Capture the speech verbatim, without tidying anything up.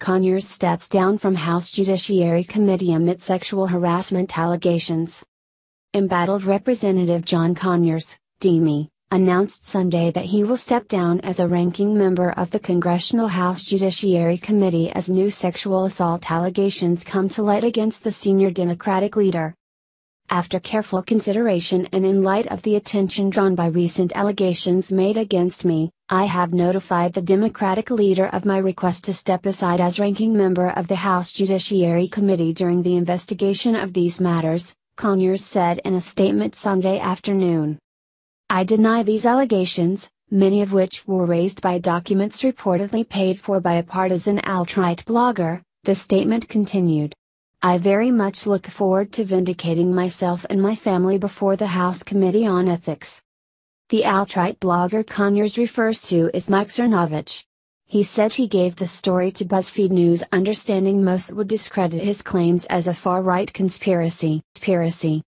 Conyers steps down from House Judiciary Committee amid sexual harassment allegations. Embattled Representative John Conyers, D M E, announced Sunday that he will step down as a ranking member of the Congressional House Judiciary Committee as new sexual assault allegations come to light against the senior Democratic leader. After careful consideration and in light of the attention drawn by recent allegations made against me, I have notified the Democratic leader of my request to step aside as ranking member of the House Judiciary Committee during the investigation of these matters, Conyers said in a statement Sunday afternoon. I deny these allegations, many of which were raised by documents reportedly paid for by a partisan alt-right blogger, the statement continued. I very much look forward to vindicating myself and my family before the House Committee on Ethics. The alt-right blogger Conyers refers to is Mike Cernovich. He said he gave the story to BuzzFeed News, understanding most would discredit his claims as a far-right conspiracy. conspiracy.